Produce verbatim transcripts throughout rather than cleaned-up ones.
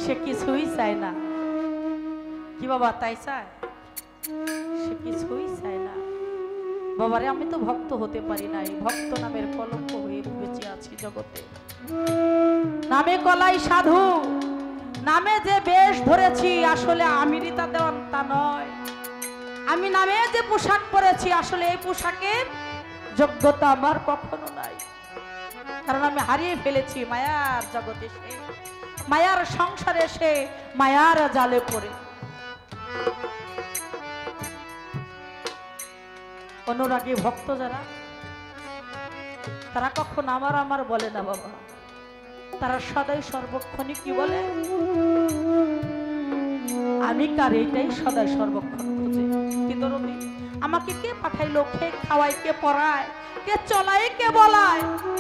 সে কিছুই চায় না। কি বাবা তাই চায়? সে কিছুই চায় না। বাবারে আমি তো ভক্ত হতে পারি নাই, ভক্ত নামের কলঙ্ক হয়ে বেঁচে আছি জগতে। নামে কলাই সাধু, নামে যে বেশ ধরেছি আসলে আমিরই তা দেওয়ান তা নয়। আমি নামে যে পোশাক পরেছি আসলে এই পোশাকের যোগ্যতা আমার কখনো নাই। কারণ আমি হারিয়ে ফেলেছি মায়ার জগতে, সে মায়ার সংসারে, সে মায়ার জালে পড়ে। অনুরাগী ভক্ত যারা, তারা কখন আমার আমার বলে না বাবা, তারা সদাই সর্বক্ষণই কি বলে, আমি কার, এইটাই সদাই সর্বক্ষণ খুঁজে। কিন্তু রবি আমাকে কে পাঠাইলো, কে খাওয়ায়, কে পড়ায়, কে চলায়, কে বলায়।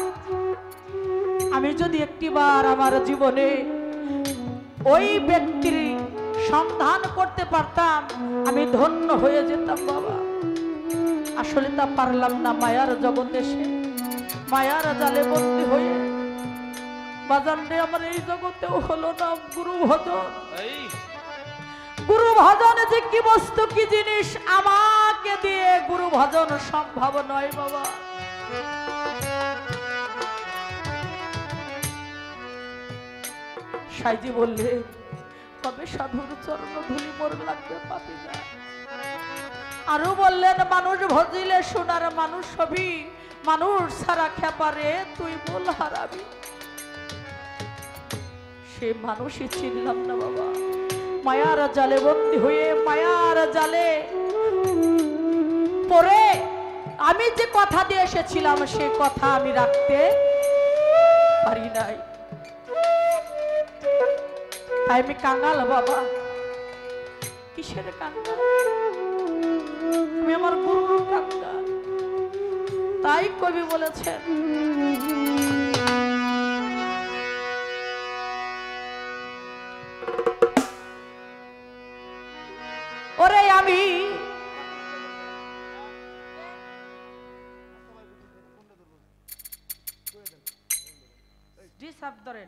আমি যদি একটিবার আমার জীবনে ওই ব্যক্তির সন্ধান করতে পারতাম আমি ধন্য হয়ে যেতাম বাবা। আসলে তা পারলাম না, মায়ার জগতে সে মায়ার জালে বন্দী হয়ে বাজান রে আমার এই জগতেও হলো না গুরু ভজন। গুরু ভজন যে কি বস্তু, কি জিনিস, আমাকে দিয়ে গুরু ভজন সম্ভব নয় বাবা। সাইজি বললে কবে সাধুর চরণ ধুলি মোর লাগবে পাপি না। আরো বললেন মানুষ ভজিলে সোনার মানুষ হবি, মানুষ সারা খেপারে তুই বল হারাবি। সে মানুষই চিনলাম না বাবা। মায়ার জালে বন্দী হয়ে মায়ার জালে পরে আমি যে কথা দিয়ে এসেছিলাম সে কথা আমি রাখতে পারি নাই। তাই আমি কাঙ্গাল বাবা। কিসের কাঙ্গাল? আমি আমার গুরুর কাঙ্গাল। তাই কবি বলেছেন ওরে আমি জি সাব ধরেন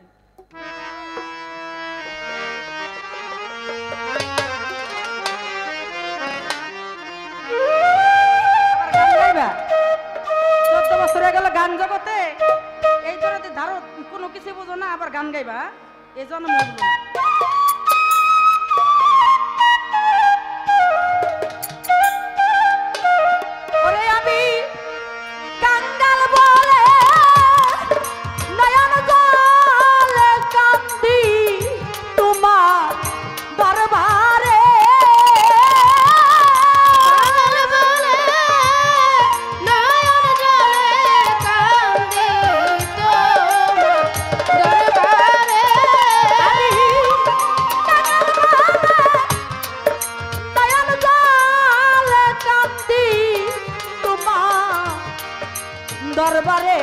চোদ্দ বছর হয়ে গেল গান জগতে, এই জন্য ধারো কোনো কিছু বোঝো না, আবার গান গাইবা, এই জন্য বলবো না। দরবারে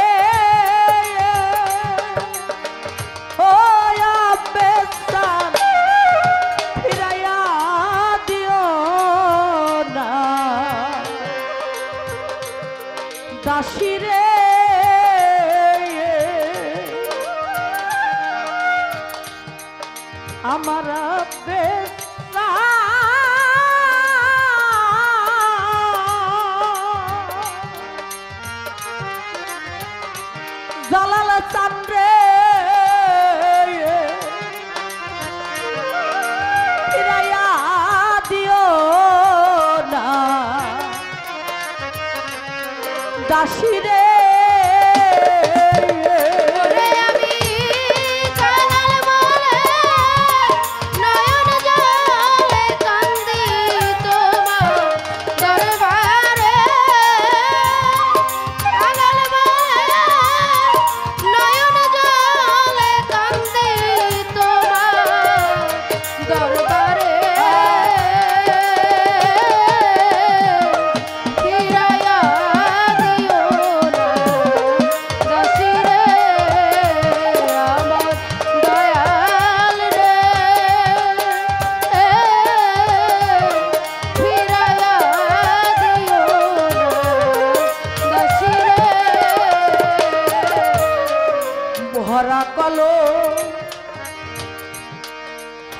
ও আবেদন ফিরাইয়া দিও না দাসী রে। আমার জালাল চান্দ্রে ফিরাইয়া দিও না দাসী রে।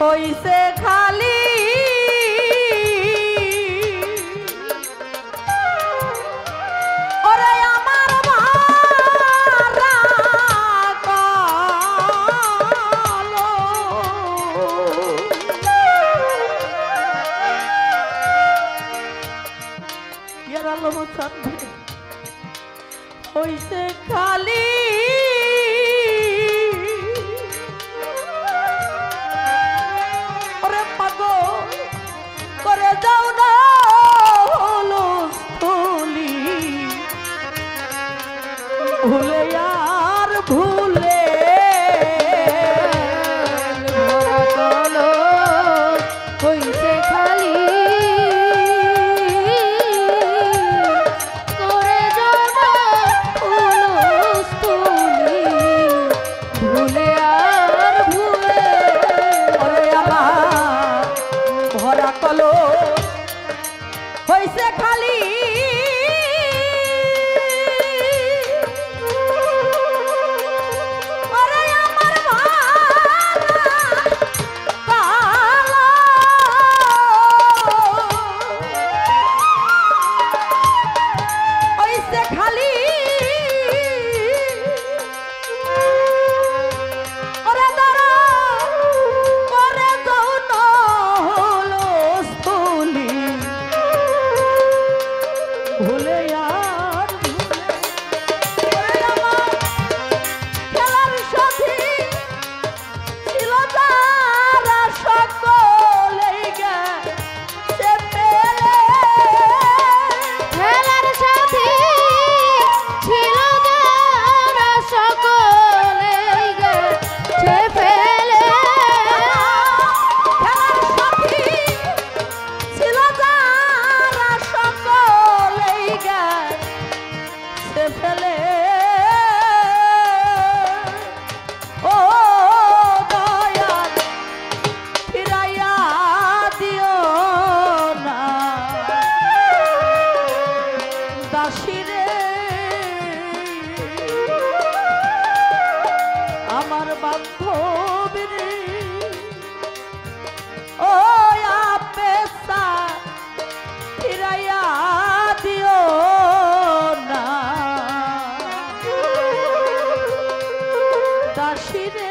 হইছে খালি ওরে আমার ভারা কালো ইয়ারালো মসান্দে হইছে খালি ভুলে আর ভুলে হইছে খালি করে ভুলে আর ভুলে ওরে আমার ভরা কলো হইছে খালি ভুলে আর ভুলে আমার খেলার সাথী ছিল যারা সকলেই গেছে পেলে খেলার সাথী ছিল যারা সকলেই গেছে ফেলে খেলার সাথী ছিল যারা সকলেই গেছে ফেলে ও দয়াল ফিরাইয়া দিও না দাসিরে আমার বান্ধবী রে ও আপেসা ফিরাইয়া দিও না দাসিরে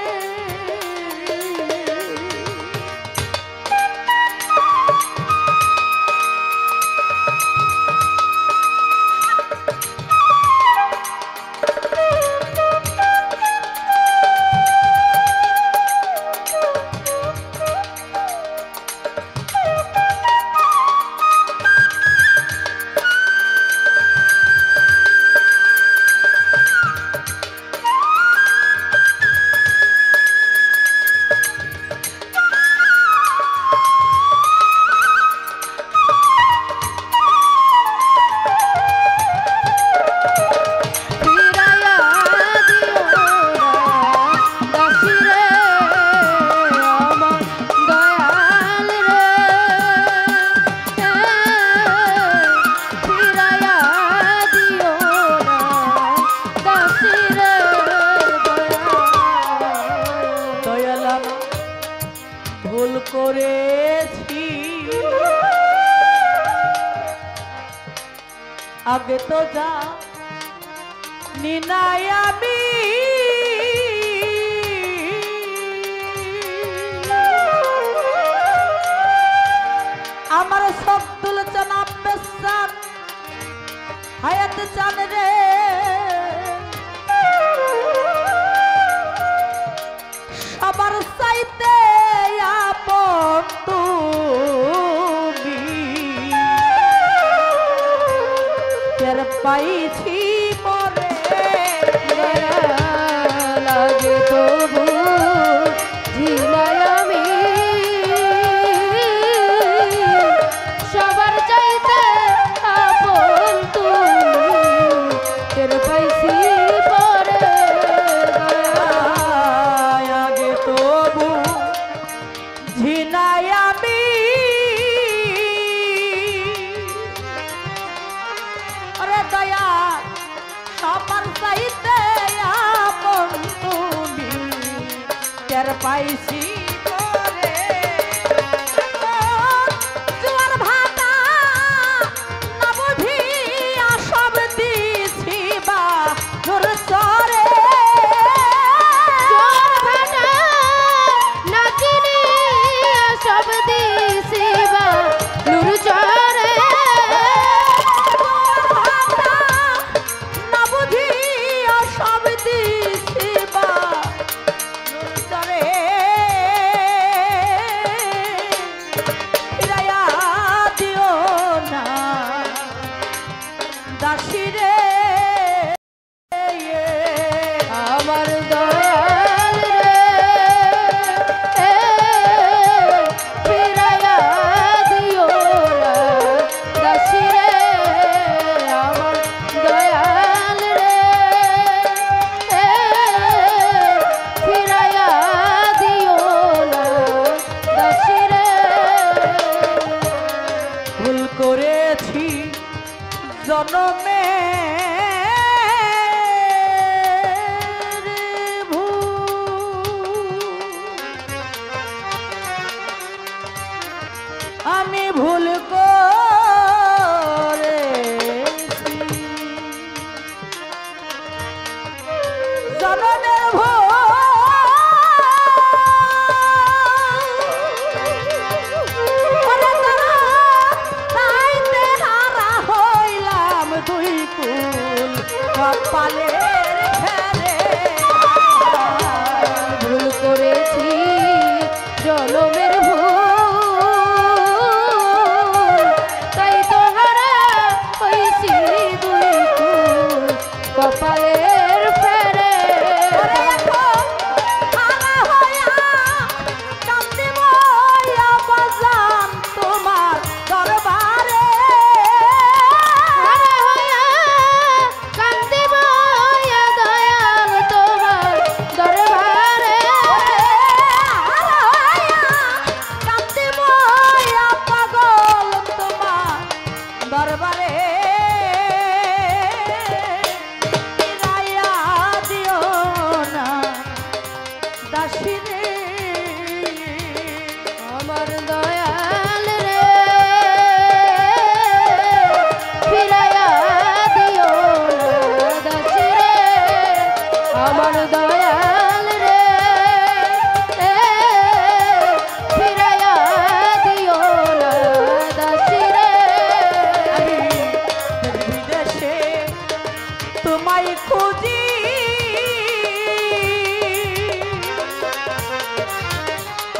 ভুল করেছি আগে তো যা নিনাই আমি আমার সবদুল চানা পেশার হায়াত চান রে সবার চাইতে আপন তুমি টের পাইছি মরে লাগে তবু ঝিলাই আমি সবার চাইতে আপন তুমি টের পাইছি পরে আগে তবু ঝিনাই আমি আরে দয়া সবার চাইতে আপন তুমি টের পাইছি পরে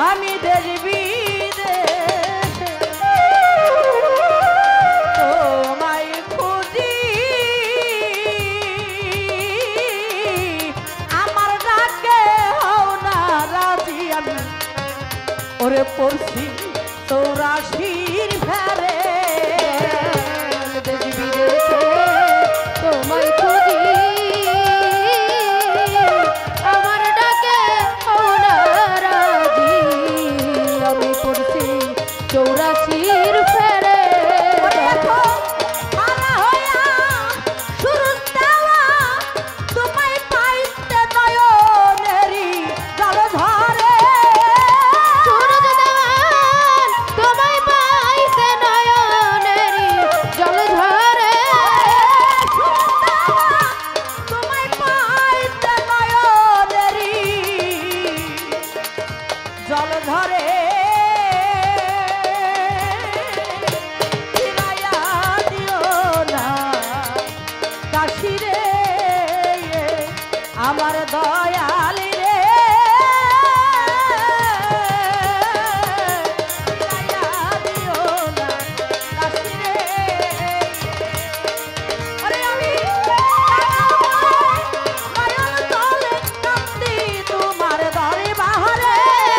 আমি দেশ বিদেশে তোমায় খুঁজি, আমার ডাকে হও না রাজি, আমি ওরে পড়ছি চৌরাশির ফেরে। দেশ বিদেশে তোমায় খুঁজি, আমার ডাকে হও না রাজি, আমি পড়ছি চৌরাশির ফেরে। জল ধরে ফিরাইয়া দিও না কাশি রে, আমার দয়াল রে, ফিরাইয়া দিও না কাশি রে। আরে আমি নয়ন জলে কান্দি তোমার দরবারে,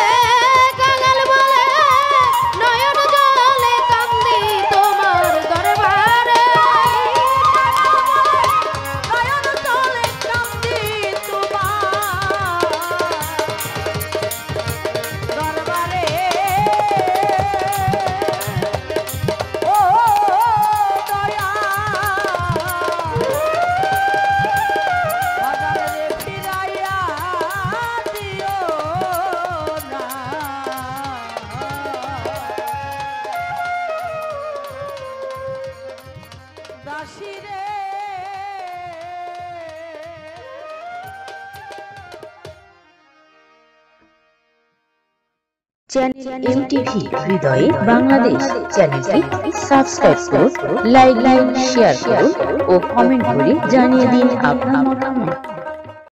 চ্যানেল এমটিভি হৃদয়ে বাংলাদেশ চ্যানেলটি সাবস্ক্রাইব করুন, লাইক লাইক শেয়ার করুন ও কমেন্ট করে জানিয়ে দিন আপনার মতামত।